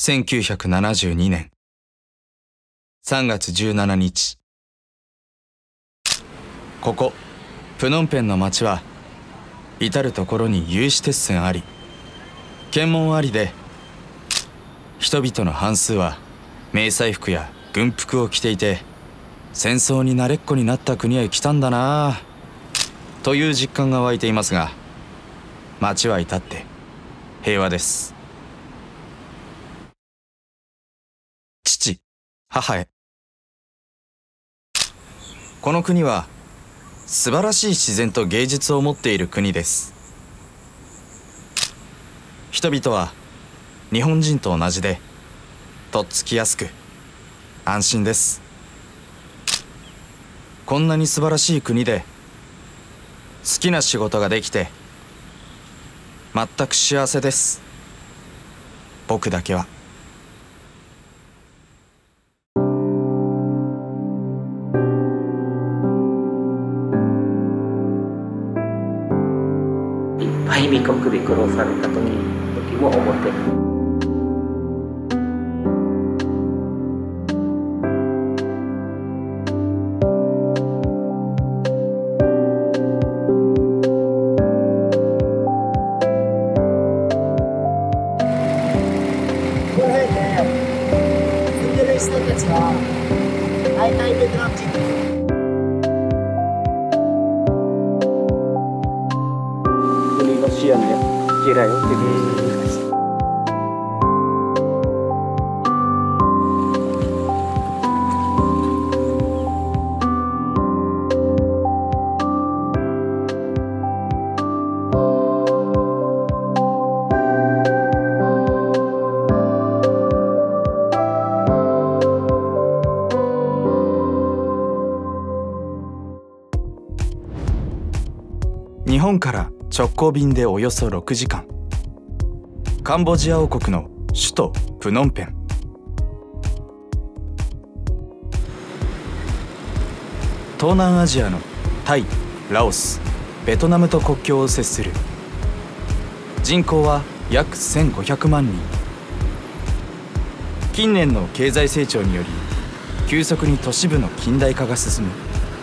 1972年3月17日。ここプノンペンの町は至る所に有刺鉄線あり、検問ありで、人々の半数は迷彩服や軍服を着ていて、戦争に慣れっこになった国へ来たんだなあという実感が湧いていますが、町は至って平和です。父、母へ。この国は素晴らしい自然と芸術を持っている国です。人々は日本人と同じでとっつきやすく安心です。こんなに素晴らしい国で好きな仕事ができて全く幸せです。僕だけは。 いっぱい異国で苦労された時も思ってる。 この辺で住んでる人たちは大体ベトナム人です。 国の支援で嫌いを受けています。 日本から直行便でおよそ6時間。カンボジア王国の首都プノンペン。東南アジアのタイ、ラオス、ベトナムと国境を接する。人口は約1500万人。近年の経済成長により急速に都市部の近代化が進む。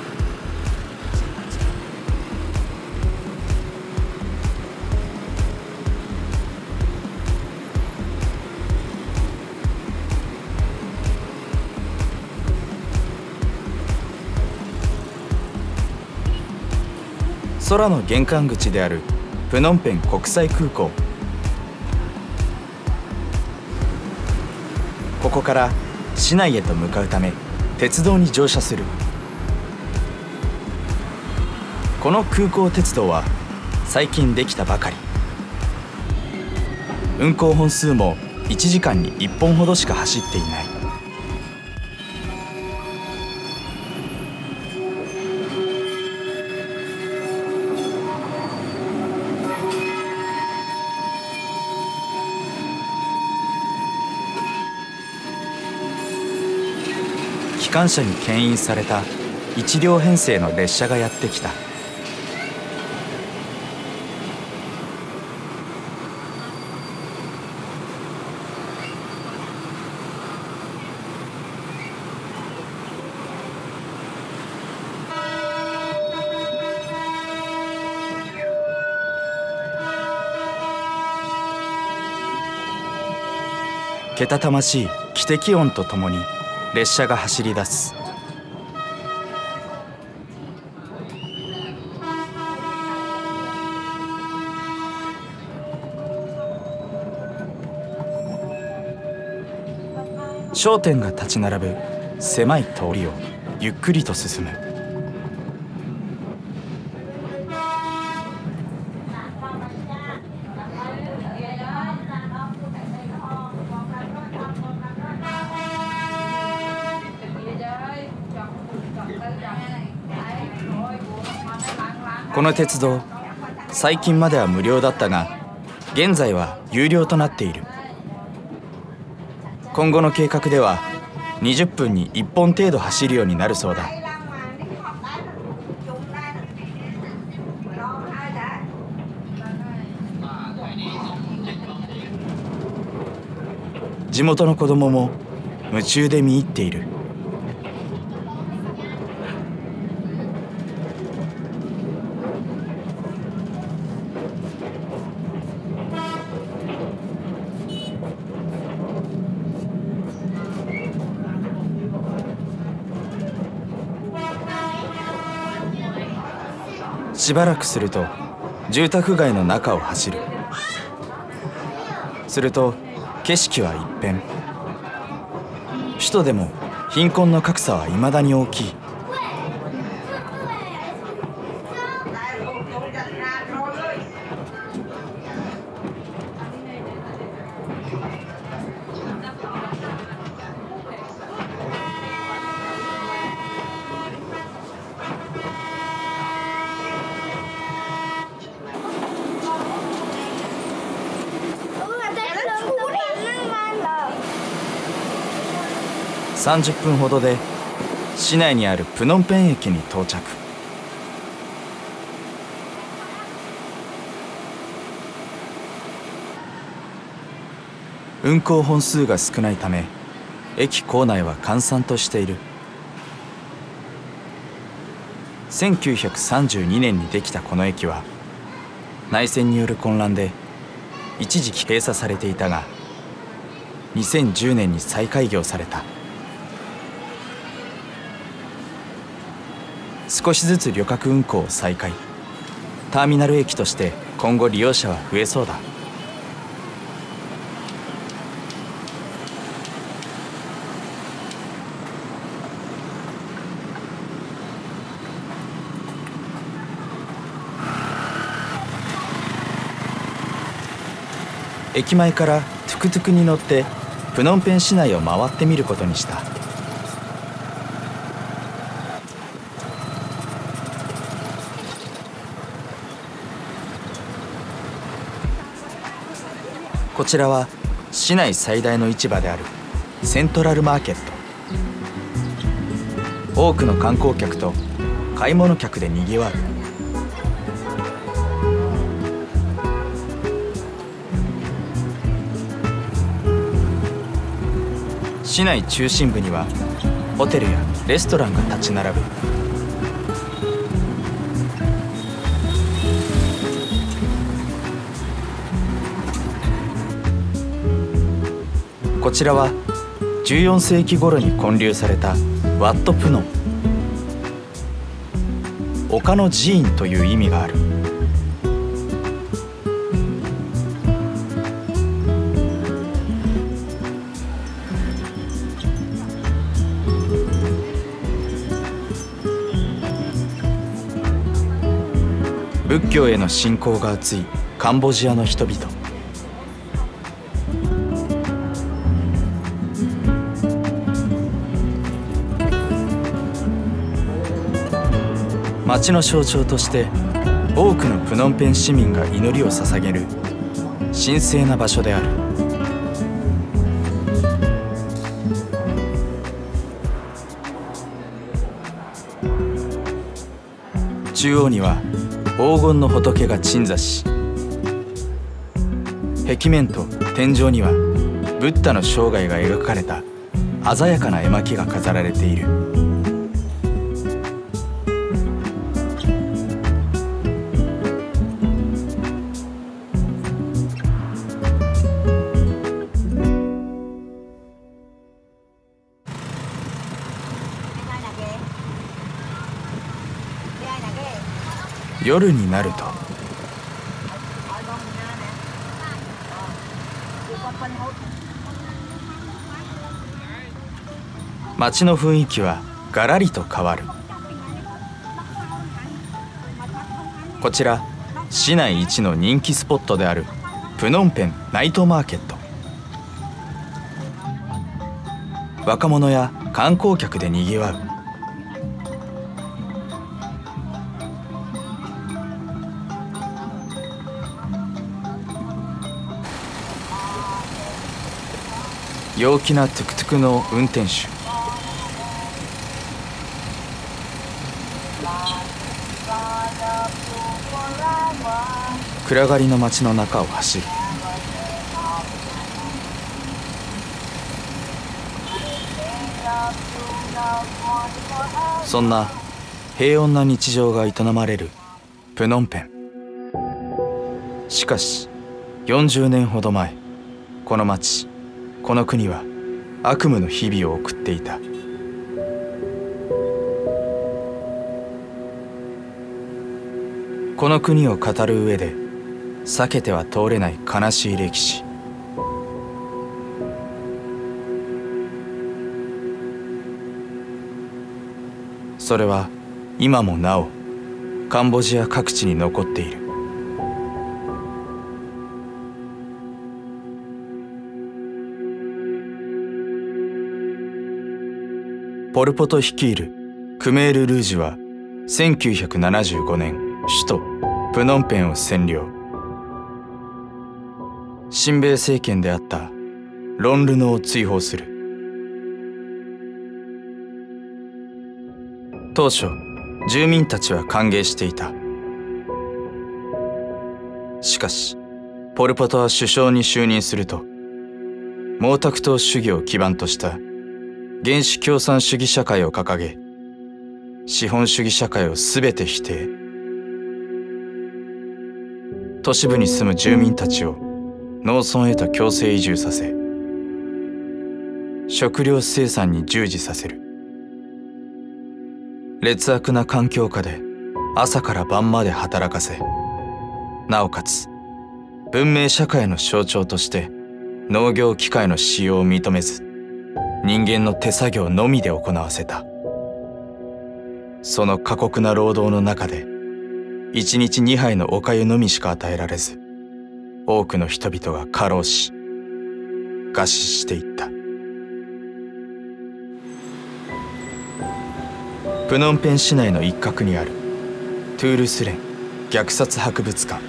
空の玄関口であるプノンペン国際空港。ここから市内へと向かうため鉄道に乗車する。この空港鉄道は最近できたばかり。運行本数も1時間に1本ほどしか走っていない。機関車に牽引された1両編成の列車がやってきた。けたたましい汽笛音とともに列車が走り出す。商店が立ち並ぶ狭い通りをゆっくりと進む。この鉄道、最近までは無料だったが、現在は有料となっている。今後の計画では20分に1本程度走るようになるそうだ。 地元の子供も夢中で見入っている。しばらくすると住宅街の中を走る。すると景色は一変。首都でも貧困の格差は未だに大きい。30分ほどで市内にあるプノンペン駅に到着。運行本数が少ないため駅構内は閑散としている。1932年にできたこの駅は内戦による混乱で一時期閉鎖されていたが2010年に再開業された。少しずつ旅客運行を再開。ターミナル駅として今後利用者は増えそうだ。駅前からトゥクトゥクに乗ってプノンペン市内を回ってみることにした。こちらは市内最大の市場であるセントラルマーケット。多くの観光客と買い物客でにぎわう。市内中心部にはホテルやレストランが立ち並ぶ。こちらは14世紀頃に建立されたワットプノン。丘の寺院という意味がある。仏教への信仰が厚いカンボジアの人々。町の象徴として多くのプノンペン市民が祈りを捧げる神聖な場所である。中央には黄金の仏が鎮座し、壁面と天井にはブッダの生涯が描かれた鮮やかな絵巻が飾られている。夜になると街の雰囲気はガラリと変わる。こちら市内一の人気スポットであるプノンペンナイトマーケット。若者や観光客でにぎわう。陽気なトゥクトゥクの運転手。暗がりの街の中を走る。 そんな平穏な日常が営まれるプノンペン。しかし40年ほど前、この町、この国は悪夢の日々を送っていた。この国を語る上で避けては通れない悲しい歴史。それは今もなおカンボジア各地に残っている。ポル・ポト率いるクメール・ルージュは1975年首都プノンペンを占領。親米政権であったロン・ルノーを追放する。当初住民たちは歓迎していた。しかしポル・ポトは首相に就任すると毛沢東主義を基盤とした原始共産主義社会を掲げ、資本主義社会をすべて否定。都市部に住む住民たちを農村へと強制移住させ、食料生産に従事させる。劣悪な環境下で朝から晩まで働かせ、なおかつ文明社会の象徴として農業機械の使用を認めず、人間の手作業のみで行わせた。その過酷な労働の中で1日2杯のお粥のみしか与えられず、多くの人々が過労し餓死していった。プノンペン市内の一角にあるトゥールスレン虐殺博物館。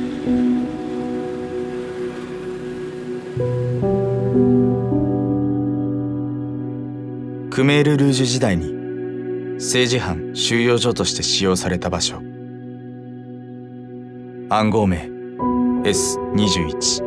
クメール・ルージュ時代に政治犯収容所として使用された場所。暗号名 S21。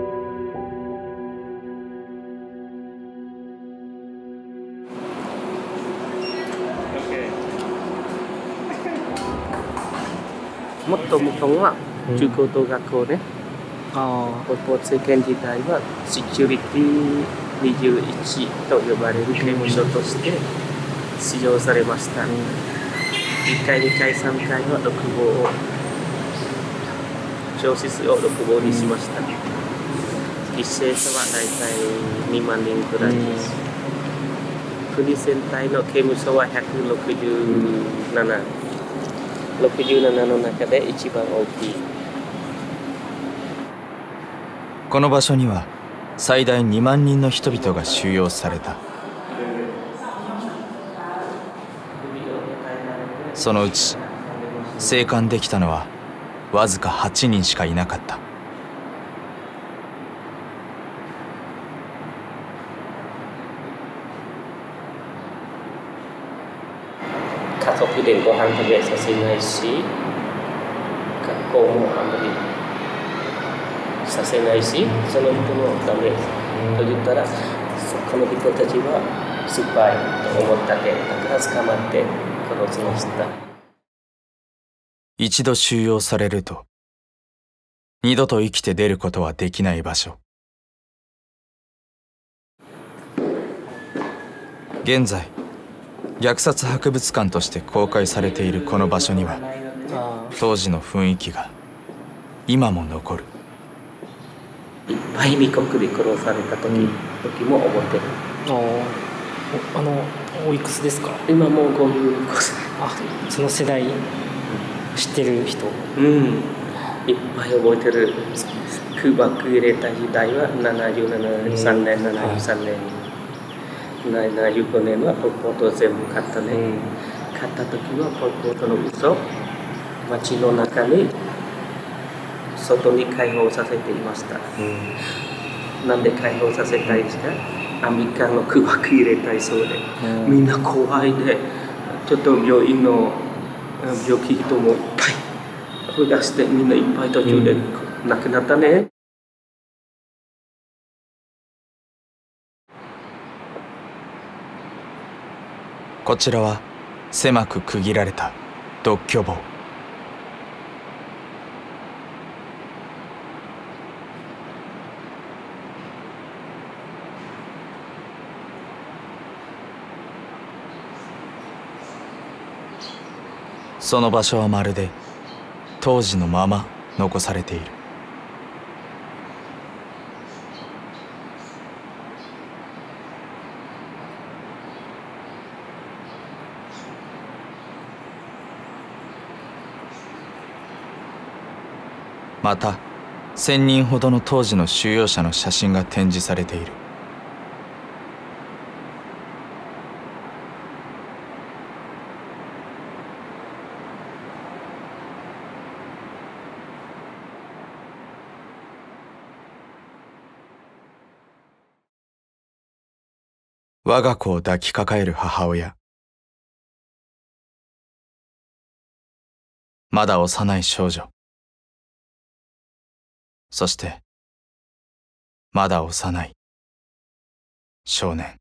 もともとは中高等学校で、ポル・ポト政権時代はセキュリティ21と呼ばれる刑務所として使用されました。1階、2階、3階は独房を、教室を独房にしました。犠牲者は大体2万人くらいです。国全体の刑務所は167の中で一番大きい。 この場所には最大2万人の人々が収容された。そのうち生還できたのはわずか8人しかいなかった。 家族でご飯食べさせないし、学校もあんまりさせないし、その人もダメと言ったら、この人たちは失敗と思ったで、だから捕まって殺しました。 一度収容されると二度と生きて出ることはできない場所。現在虐殺博物館として公開されているこの場所には当時の雰囲気が今も残る。 いっぱい密告で殺された時も思ってる。 おいくつですか？ 今もう50。 その世代知ってる人。 いっぱい覚えてる。空爆入れた時代は73年、75年はポル・ポト全部勝ったね。勝った時はポル・ポトの嘘、町の中に外に解放させていました。なんで解放させたいですか？アメリカの空爆入れたいそうで、みんな怖いで、ちょっと病院の病気人もいっぱい増やして、みんないっぱい途中で亡くなったね。 こちらは狭く区切られた独居房。その場所はまるで当時のまま残されている。また1000人ほどの当時の収容者の写真が展示されている。我が子を抱きかかえる母親。まだ幼い少女。そしてまだ幼い少年。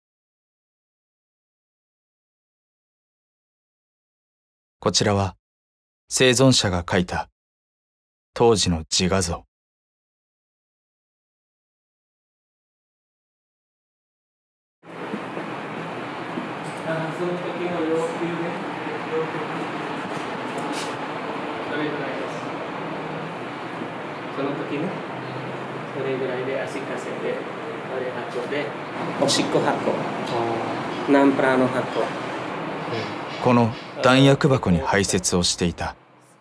こちらは生存者が描いた当時の自画像。 その時の要求ね、それぐらいです。その時ね、それぐらいで足かせで、あれ箱で、おしっこ箱、ナンプラーの箱。 この弾薬箱に排泄をしていた。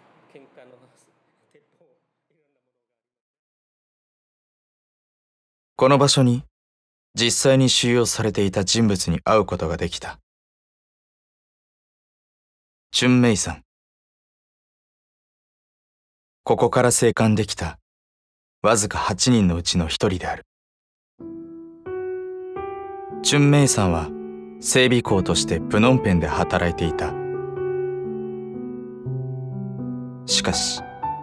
この場所に実際に収容されていた人物に会うことができた。チュンメイさん。ここから生還できたわずか8人のうちの1人である。チュンメイさんは整備工としてプノンペンで働いていた。しかし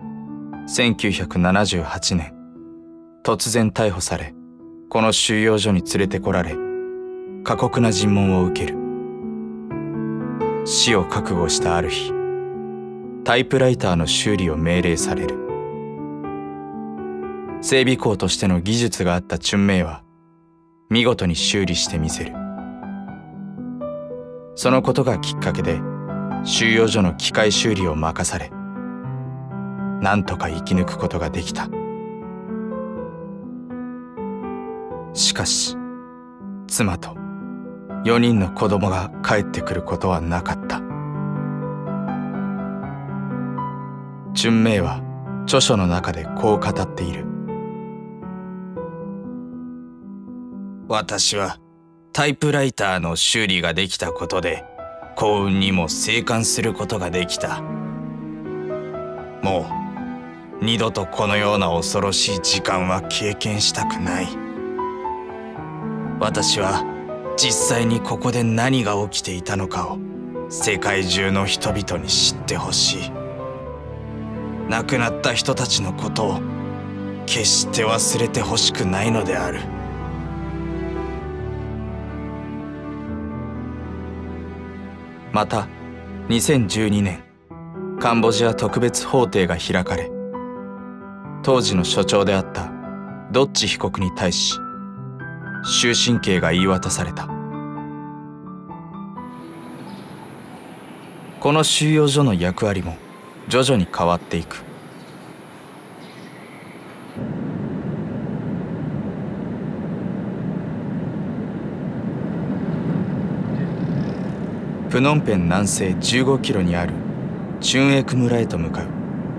1978年突然逮捕され、この収容所に連れてこられ過酷な尋問を受ける。死を覚悟したある日、タイプライターの修理を命令される。整備工としての技術があったチュンメイは見事に修理してみせる。そのことがきっかけで収容所の機械修理を任され、なんとか生き抜くことができた。しかし妻と4人の子供が帰ってくることはなかった。チュンメイは著書の中でこう語っている。私はタイプライターの修理ができたことで幸運にも生還することができた。もう二度とこのような恐ろしい時間は経験したくない。私は実際にここで何が起きていたのかを世界中の人々に知ってほしい。亡くなった人たちのことを決して忘れてほしくないのである。また2012年カンボジア特別法廷が開かれ、当時の所長であったドッチ被告に対し終身刑が言い渡された。この収容所の役割も徐々に変わっていく。プノンペン南西15キロにあるチュンエク村へと向かう。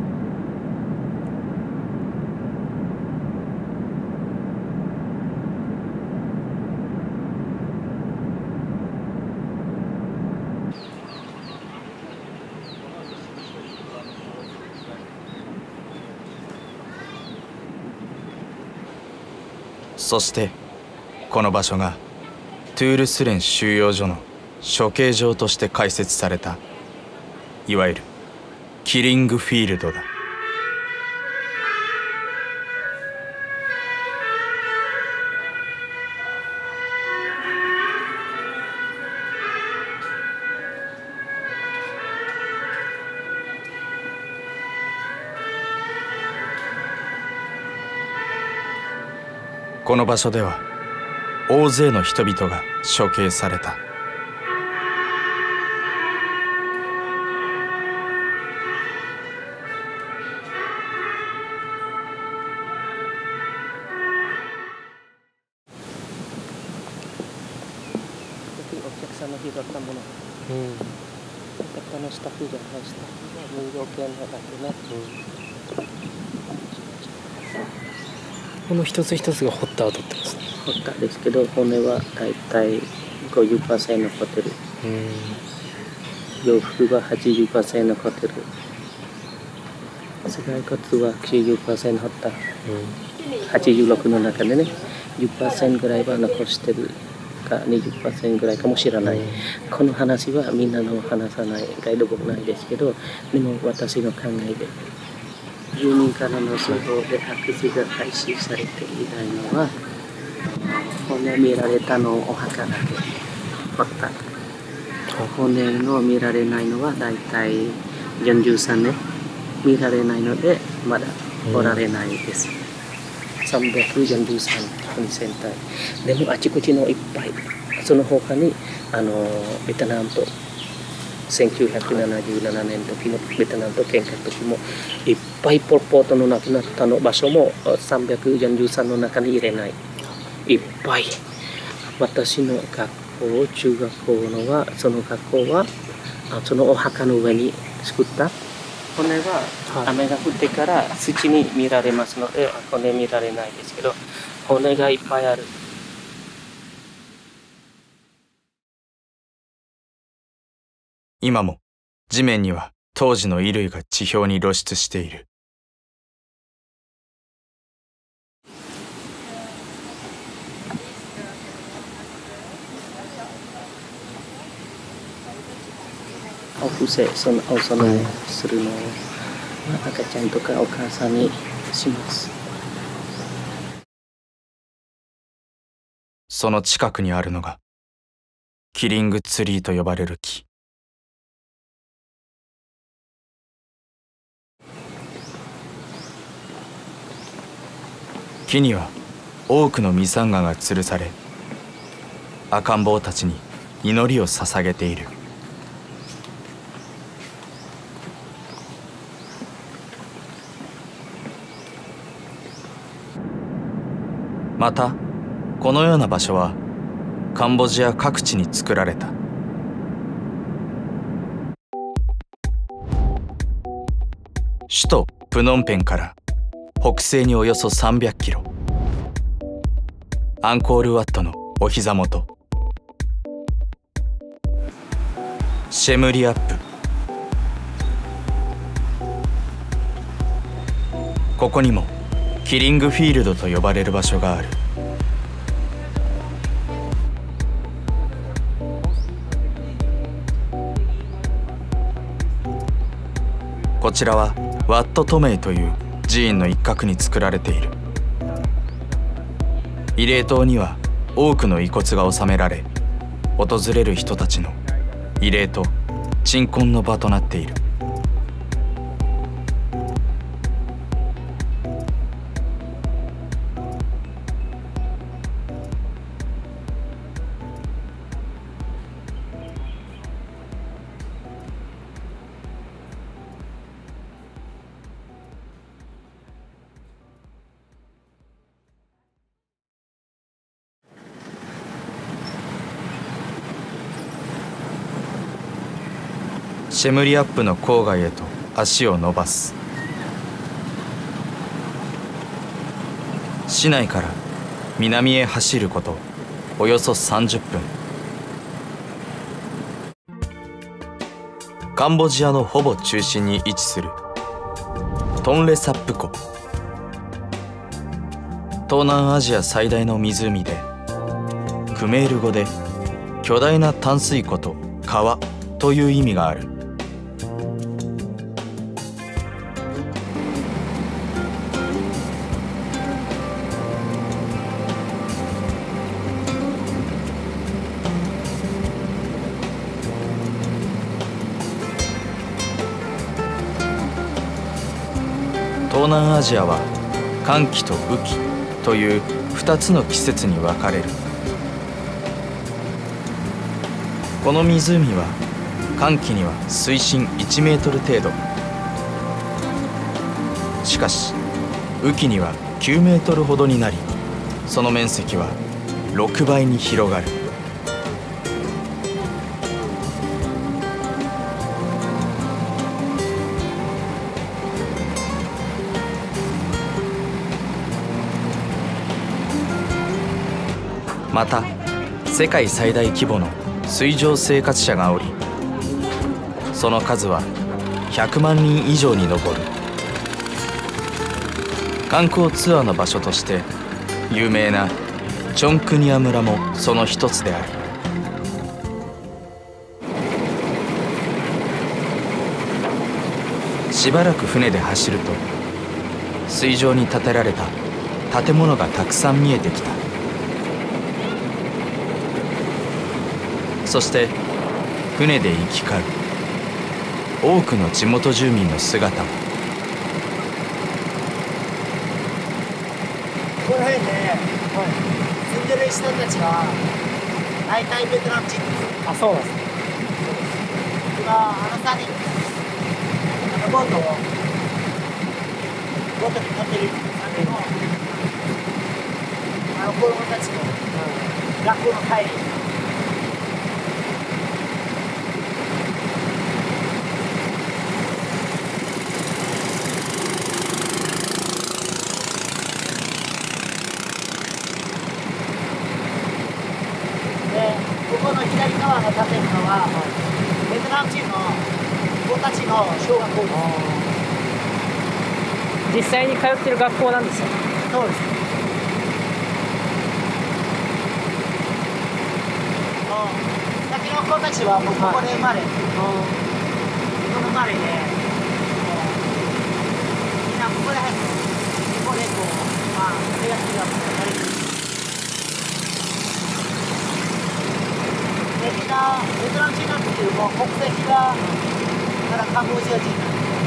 そしてこの場所がトゥールスレン収容所の処刑場として開設された、いわゆるキリングフィールドだ。 この場所では大勢の人々が処刑された。 お客さんの拾ったもの、お客さんのスタッフじゃないスタッフが人形系の中でね、 この一つ一つが掘った跡ってますね。 掘ったんですけど、骨はだいたい 50% 残ってる。洋服が 80% 残ってる。頭蓋骨は 90% 掘った。86の中でね、10% ぐらいは残してるか 20% ぐらいかもしれない。この話はみんなの話さないガイドブックないですけど、でも私の考えで、住民からの情報で発掘が開始されていないのは、骨見られたのお墓だけ掘った。骨の見られないのはだいたい43年見られないのでまだおられないです。343骨全体。でもあちこちのいっぱい。その他にベトナムと1977年の時のベトナムと喧嘩の時もいっぱいポル・ポートの亡くなったの場所も343の中に入れない。いっぱい。私の学校、中学校のは、その学校はそのお墓の上に作った骨は雨が降ってから土に見られますので骨見られないですけど、骨がいっぱいある。 今も地面には当時の衣類が地表に露出している。 お布施、お供えするのを、赤ちゃんとかお母さんにします。 その近くにあるのがキリングツリーと呼ばれる木。木には多くのミサンガが吊るされ、赤ん坊たちに祈りを捧げている。またこのような場所はカンボジア各地に作られた。首都プノンペンから北西におよそ300キロ、アンコールワットのお膝元、シェムリアップ。ここにもキリングフィールドと呼ばれる場所がある。こちらはワットトメイという寺院の一角に作られている。慰霊塔には多くの遺骨が収められ、訪れる人たちの慰霊と鎮魂の場となっている。シェムリアップの郊外へと足を伸ばす。市内から南へ走ることおよそ30分。カンボジアのほぼ中心に位置するトンレサップ湖。東南アジア最大の湖で、クメール語で巨大な淡水湖と川という意味がある。東南アジアは乾季と雨季という 2つの季節に分かれる。この湖は乾季には水深1メートル程度、しかし雨季には9メートルほどになり、その面積は6倍に広がる。また世界最大規模の水上生活者がおり、その数は100万人以上に上る。観光ツアーの場所として有名なチョンクニア村もその一つである。しばらく船で走ると水上に建てられた建物がたくさん見えてきた。そして船で行き交う多くの地元住民の姿も。 ここら辺で、住んでる人たちは大体ベトナム人です。 あ、そうなんですね。 今さにボートに乗ってる3人の子供たちも、学校の帰り。ここの左側の建物は、ベトナム人の子たちの小学校です。 実際に通ってる学校なんですよ。 そうです。先の子たちはもうここで生まれ、ここの生まれで、みんなここで入って、ここで生活がされてる。みんなベトナム人なんですけども、国籍がからカンボジア人なんです。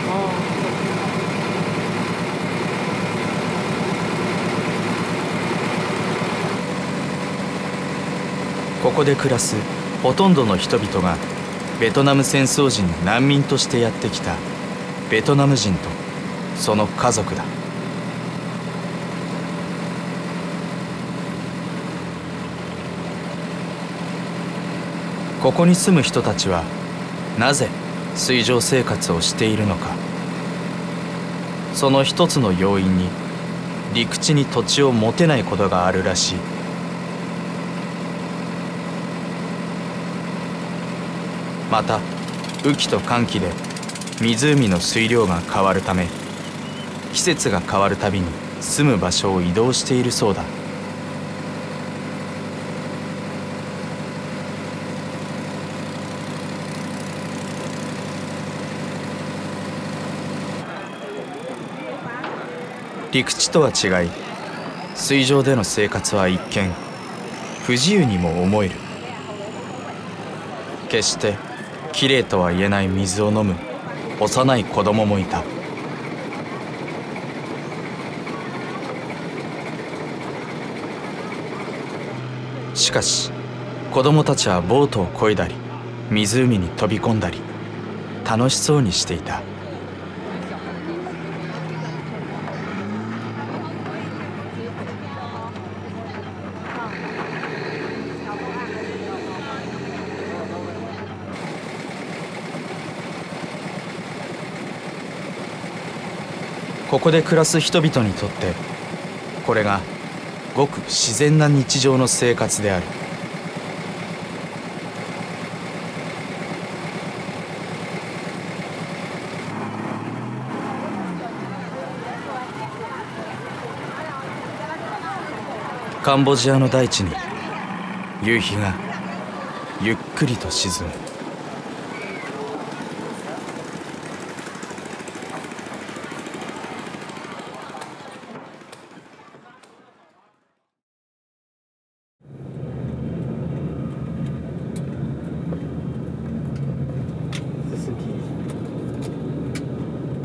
ここで暮らすほとんどの人々がベトナム戦争時に難民としてやってきたベトナム人とその家族だ。ここに住む人たちはなぜ水上生活をしているのか。その一つの要因に陸地に土地を持てないことがあるらしい。また雨季と乾季で湖の水量が変わるため、季節が変わるたびに住む場所を移動しているそうだ。陸地とは違い、水上での生活は一見不自由にも思える。決してきれいとは言えない水を飲む幼い子供もいた。しかし子供たちはボートを漕いだり湖に飛び込んだり楽しそうにしていた。ここで暮らす人々にとってこれがごく自然な日常の生活である。カンボジアの大地に夕日がゆっくりと沈む。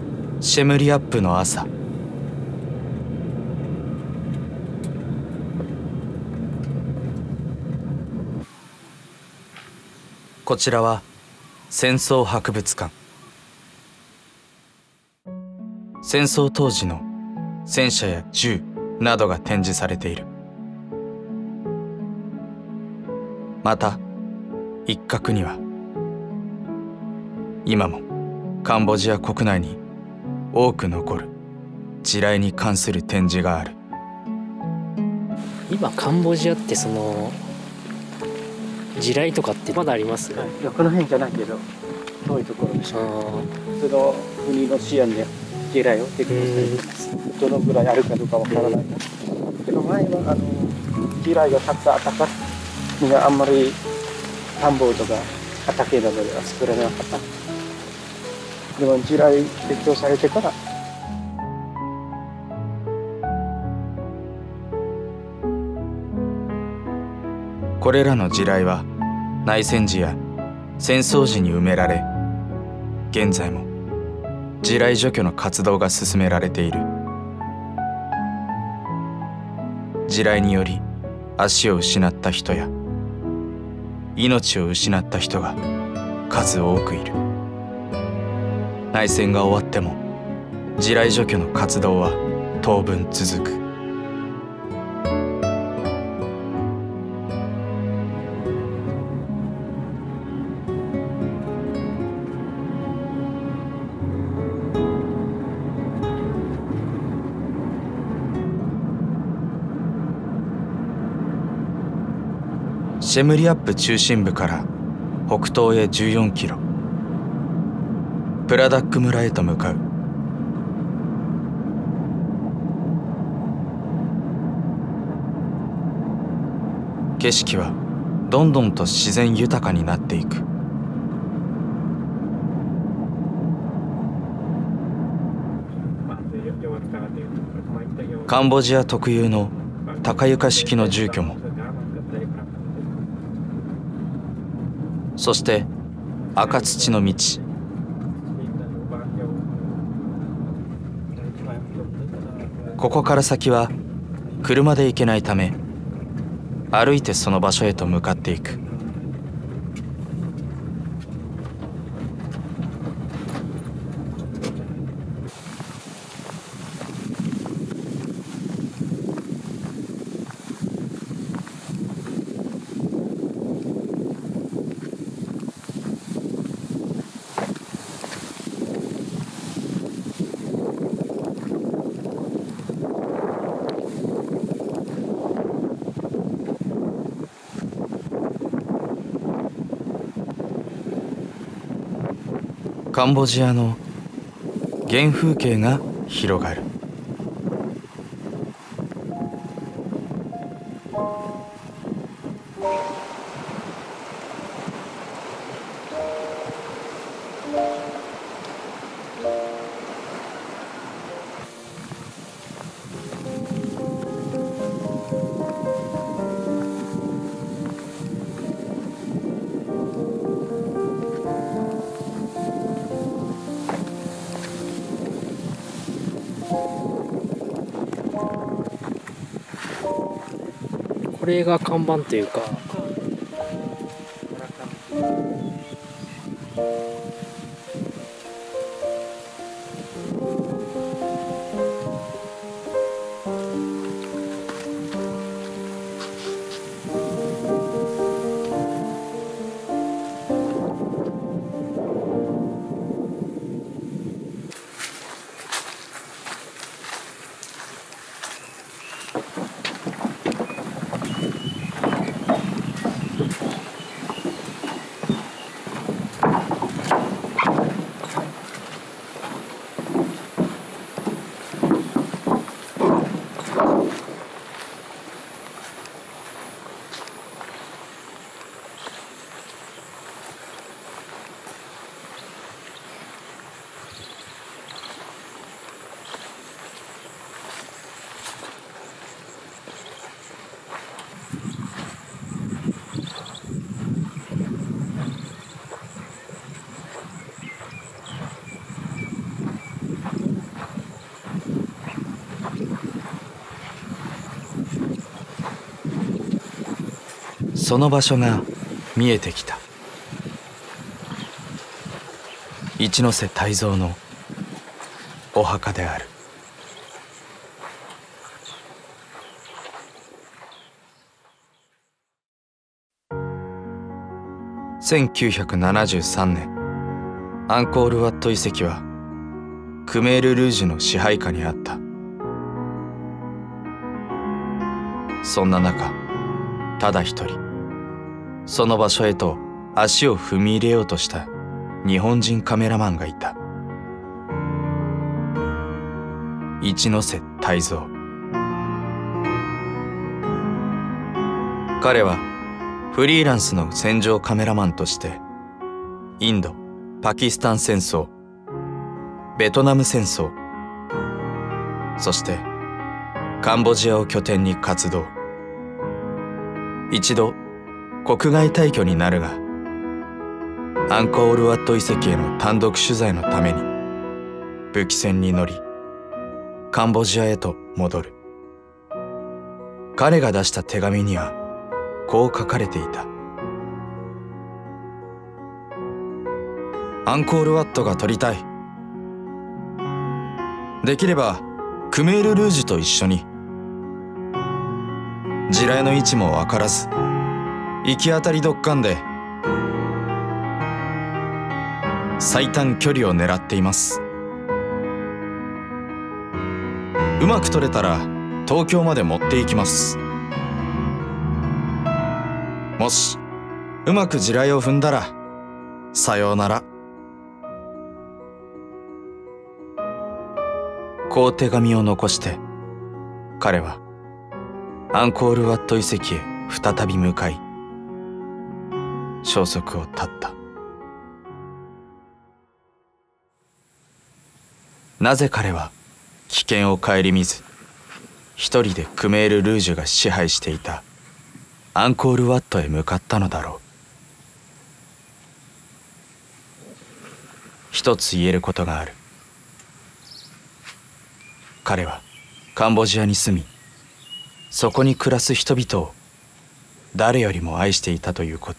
シェムリアップの朝、 こちらは戦争博物館。戦争当時の戦車や銃などが展示されている。また一角には今もカンボジア国内に多く残る地雷に関する展示がある。 今カンボジアってその地雷とかってまだあります？ いや、この辺じゃないけど遠いところでしょ。その国の支援で地雷を提供しています。どのぐらいあるかどうかわからないけど、前は地雷がたくさんあったからみんなあんまり田んぼとか畑などでは作らなかった。でも地雷提供されてからこれらの地雷は内戦時や戦争時に埋められ、現在も地雷除去の活動が進められている。地雷により足を失った人や命を失った人が数多くいる。内戦が終わっても地雷除去の活動は当分続く。シェムリアップ中心部から北東へ14キロ、プラダック村へと向かう。景色はどんどんと自然豊かになっていく。カンボジア特有の高床式の住居も、そして赤土の道。ここから先は車で行けないため、歩いてその場所へと向かっていく。カンボジアの原風景が広がる。 これが看板というか、その場所が見えてきた。 一ノ瀬泰造のお墓である。1973年、アンコールワット遺跡はクメール・ルージュの支配下にあった。そんな中、ただ一人その場所へと足を踏み入れようとした日本人カメラマンがいた。一ノ瀬泰造。彼はフリーランスの戦場カメラマンとしてインド・パキスタン戦争、ベトナム戦争、そしてカンボジアを拠点に活動。一度国外退去になるが、アンコールワット遺跡への単独取材のために武器船に乗りカンボジアへと戻る。彼が出した手紙にはこう書かれていた。アンコールワットが撮りたい。できればクメール・ルージュと一緒に。地雷の位置も分からず行き当たりどっかんで最短距離を狙っています。うまく撮れたら東京まで持っていきます。もしうまく地雷を踏んだらさようなら。こう手紙を残して彼はアンコールワット遺跡へ再び向かい消息を絶った。なぜ彼は危険を顧みず一人でクメール・ルージュが支配していたアンコールワットへ向かったのだろう。一つ言えることがある。彼はカンボジアに住み、そこに暮らす人々を誰よりも愛していたということ。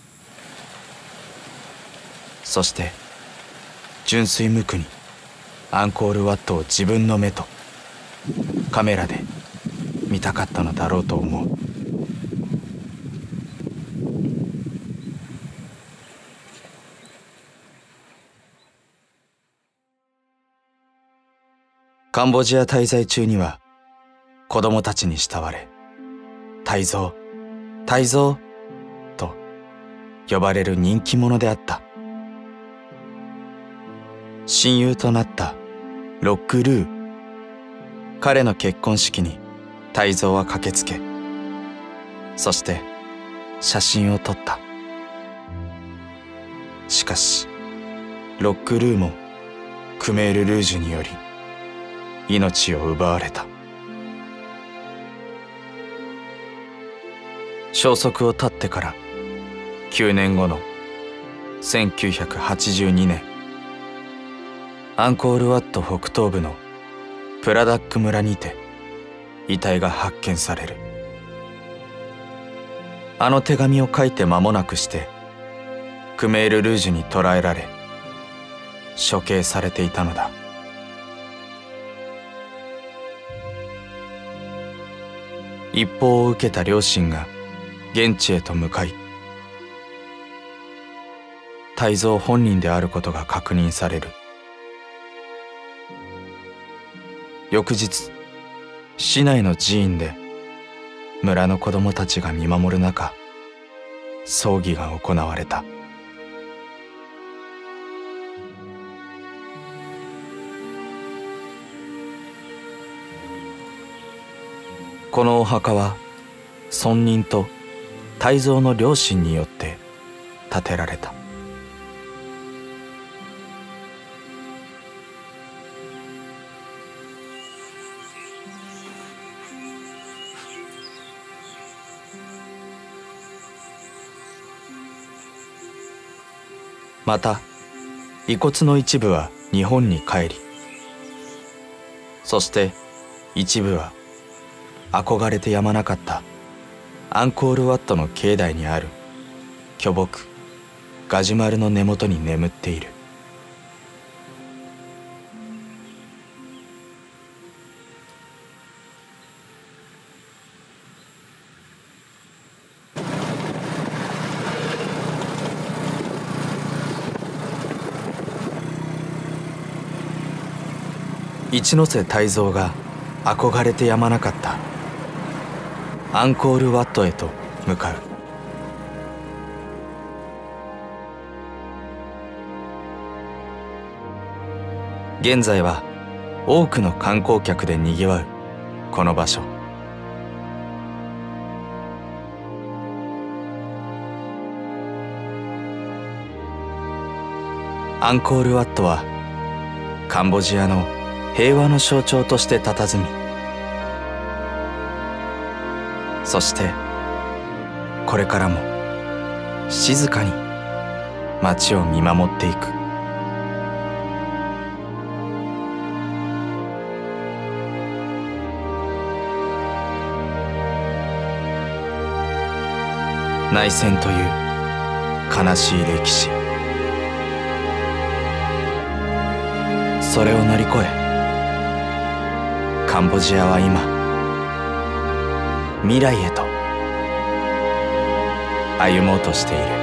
そして純粋無垢にアンコールワットを自分の目とカメラで見たかったのだろうと思う。カンボジア滞在中には子供たちに慕われ、泰造、泰造と呼ばれる人気者であった。親友となったロック・ルー。彼の結婚式に泰造は駆けつけ、そして写真を撮った。しかしロック・ルーもクメール・ルージュにより命を奪われた。消息を絶ってから9年後の1982年、アンコールワット北東部のプラダック村にて遺体が発見される。あの手紙を書いて間もなくしてクメール・ルージュに捕らえられ処刑されていたのだ。一報を受けた両親が現地へと向かい、泰造本人であることが確認される。翌日、市内の寺院で村の子供たちが見守る中、葬儀が行われた。このお墓は村人と泰造の両親によって建てられた。また遺骨の一部は日本に帰り、そして一部は憧れてやまなかったアンコールワットの境内にある巨木ガジュマルの根元に眠っている。 一ノ瀬泰造が憧れてやまなかったアンコールワットへと向かう。現在は多くの観光客でにぎわうこの場所。アンコールワットはカンボジアの平和の象徴として佇み、そしてこれからも静かに街を見守っていく。内戦という悲しい歴史、それを乗り越えカンボジアは今未来へと歩もうとしている。